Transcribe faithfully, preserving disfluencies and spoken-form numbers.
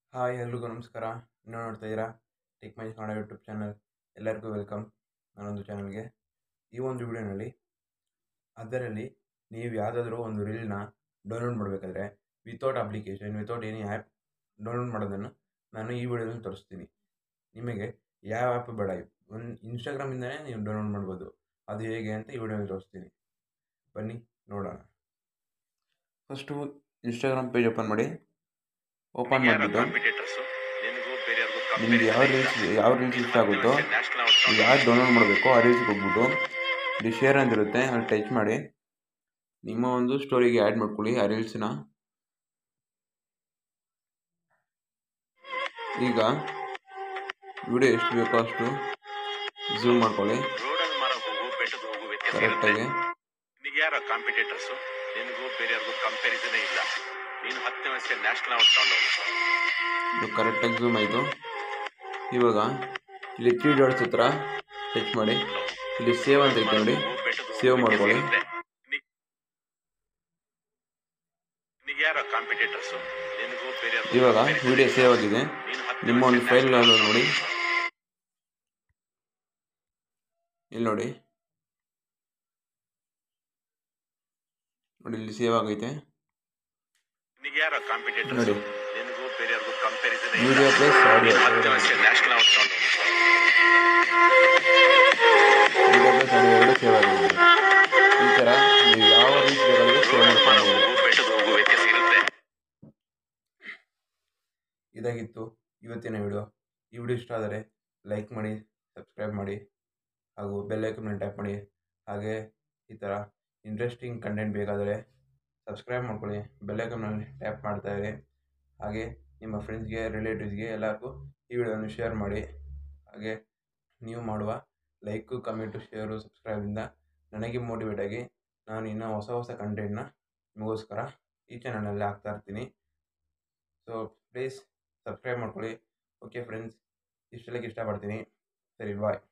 Hi ಎಲ್ರಿಗೂ ನಮಸ್ಕಾರ. ನೀವು ನೋಡ್ತಾ ಇದ್ದೀರಾ tech mines Kannada YouTube channel. ಎಲ್ಲರಿಗೂ ವೆಲ್ಕಮ್ ನನ್ನೊಂದು ಚಾನಲ್ಗೆ. ಈ ಒಂದು ವಿಡಿಯೋನಲ್ಲಿ ಅದರಲ್ಲಿ ನೀವು ಯಾವುದಾದ್ರೂ ಒಂದು ರೀಲ್ನ ಡೌನ್ಲೋಡ್ ಮಾಡಬೇಕಾದ್ರೆ without application without any app download ಮಾಡೋದನ್ನು ನಾನು ಈ ವಿಡಿಯೋದಲ್ಲಿ ತೋರಿಸ್ತೀನಿ. ನಿಮಗೆ ಯಾವ ಆ್ಯಪ್ ಬೇಡ, ಒಂದು ಇನ್ಸ್ಟಾಗ್ರಾಮಿಂದನೇ ನೀವು ಡೌನ್ಲೋಡ್ ಮಾಡ್ಬೋದು. ಅದು ಹೇಗೆ ಅಂತ ಈ ವಿಡಿಯೋದಲ್ಲಿ ತೋರಿಸ್ತೀನಿ. ಬನ್ನಿ ನೋಡೋಣ. ಫಸ್ಟು ಇನ್ಸ್ಟಾಗ್ರಾಮ್ ಪೇಜ್ ಓಪನ್ ಮಾಡಿ. ಓಪನ್ ಮಾಡಿಬಿಟ್ಟು ನಿಮ್ಗೆ ಯಾವ ರೀಲ್ಸ್ ಯಾವ ರೀಲ್ಸ್ ಇಷ್ಟ ಆಗುತ್ತೋ ಯಾರು ಡೌನ್ಲೋಡ್ ಮಾಡಬೇಕು ಆ ರೀಲ್ಸ್ಗೆ ಹೋಗ್ಬಿಟ್ಟು ಇಲ್ಲಿ ಶೇರ್ ಅಂತಿರುತ್ತೆ, ಅಲ್ಲಿ ಟಚ್ ಮಾಡಿ ನಿಮ್ಮ ಒಂದು ಸ್ಟೋರಿಗೆ ಆ್ಯಡ್ ಮಾಡ್ಕೊಳ್ಳಿ ಆ ರೀಲ್ಸ್ನ. ಈಗ ವಿಡಿಯೋ ಎಷ್ಟು ಬೇಕೋ ಅಷ್ಟು ಝೂಮ್ ಮಾಡ್ಕೊಳ್ಳಿ ಕರೆಕ್ಟಾಗಿ. ಯಾರ ಕಾಂಪಿಟೇಟರ್ಸು ನಿನಗೂ ಬೇರೆಯವ್ರಿಗೂ ಕಂಪ್ಯಾರಿಸನೇ ಇಲ್ಲ. ನೀನು ಹತ್ತನೇ ವಯಸ್ಸಿಗೆ ನ್ಯಾಷನಲ್ ಅವಾರ್ಡ್ ತಗೊಂಡು ಇದು ಕರೆಕ್ಟಾಗಿ ಝೂಮ್ ಆಯಿತು. ಇವಾಗ ಇಲ್ಲಿ ತ್ರೀ ಡಾಟ್ಸ್ ಹತ್ರ ಟಚ್ ಮಾಡಿ ಇಲ್ಲಿ ಸೇವ್ ಅಂತ ಐತೆ ನೋಡಿ, ಸೇವ್ ಮಾಡ್ಕೊಳ್ಳಿ. ಯಾರ ಕಾಂಪಿಟೇಟರ್ಸು ನಿನಗೂ ಬೇರೆಯವ್ರಿಗೂ ಇವಾಗ ವಿಡಿಯೋ ಸೇವ್ ಆಗಿದೆ. ನಿಮ್ಮ ಒಂದು ಫೈಲ್ ನೋಡಿ, ಇಲ್ಲಿ ನೋಡಿ ನೋಡಿ ಇಲ್ಲಿ ಸೇವ್ ಆಗೈತೆ ಯಾರ ಕಾಂಪಿಟೇಟರ್ಸ್ ನೋಡಿ. ನಿನಗೂ ಬೇರೆಯವ್ರಿಗೂ comparison video plus audio national award ತಗೊಂಡು ವಿಡಿಯೋ ಪ್ಲಸ್ ಆಡಿಯೋ ಎರಡು ಸೇವ್ ಆಗಿದೆ. ಈ ಥರ ನೀವು ಯಾವ ರೀಲ್ಸ್ ಬೇಕಾದರೂ ಸೇವ್ ಮಾಡ್ಕೊಂಡು ಬೆಟ್ಟದ ಹೋಗೋ ವ್ಯತ್ಯಾಸ ಇರುತ್ತೆ. ಇದಾಗಿತ್ತು ಇವತ್ತಿನ ವಿಡಿಯೋ. ಈ ವಿಡಿಯೋ ಇಷ್ಟ ಆದರೆ ಲೈಕ್ ಮಾಡಿ, ಸಬ್ಸ್ಕ್ರೈಬ್ ಮಾಡಿ ಹಾಗೂ ಬೆಲ್ ಐಕಾನ್ ಟ್ಯಾಪ್ ಮಾಡಿ. ಹಾಗೆ ಈ ಥರ ಇಂಟ್ರೆಸ್ಟಿಂಗ್ ಕಂಟೆಂಟ್ ಬೇಕಾದರೆ ಸಬ್ಸ್ಕ್ರೈಬ್ ಮಾಡ್ಕೊಳ್ಳಿ, ಬೆಲ್ ಐಕಾನಲ್ಲಿ ಟ್ಯಾಪ್ ಮಾಡ್ತಾಯಿರಿ. ಹಾಗೆ ನಿಮ್ಮ ಫ್ರೆಂಡ್ಸ್ಗೆ, ರಿಲೇಟಿವ್ಸ್ಗೆ ಎಲ್ಲರಿಗೂ ಈ ವಿಡಿಯೋವನ್ನು ಶೇರ್ ಮಾಡಿ. ಹಾಗೆ ನೀವು ಮಾಡುವ ಲೈಕು, ಕಮೆಂಟು, ಶೇರು, ಸಬ್ಸ್ಕ್ರೈಬಿಂದ ನನಗೆ ಮೋಟಿವೇಟ್ ಆಗಿ ನಾನು ಇನ್ನೂ ಹೊಸ ಹೊಸ ಕಂಟೆಂಟ್ನ ನಿಮಗೋಸ್ಕರ ಈ ಚಾನಲಲ್ಲಿ ಹಾಕ್ತಾ ಇರ್ತೀನಿ. ಸೊ ಪ್ಲೀಸ್ ಸಬ್ಸ್ಕ್ರೈಬ್ ಮಾಡ್ಕೊಳ್ಳಿ. ಓಕೆ ಫ್ರೆಂಡ್ಸ್, ಇಷ್ಟೆಲ್ಲಕ್ಕೆ ಇಷ್ಟಪಡ್ತೀನಿ. ಸರಿ, ಬಾಯ್.